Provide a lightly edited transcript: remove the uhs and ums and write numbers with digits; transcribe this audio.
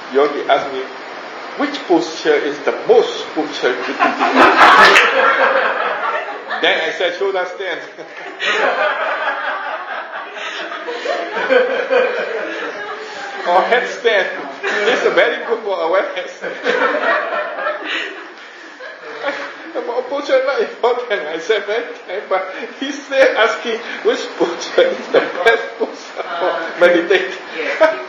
Yogi asked me, which posture is the most spiritual? Then I said, shoulder stand. Or headstand. It's very good for awareness. Posture is not important. I said, but he's still asking which posture is the best posture for meditating. Yes,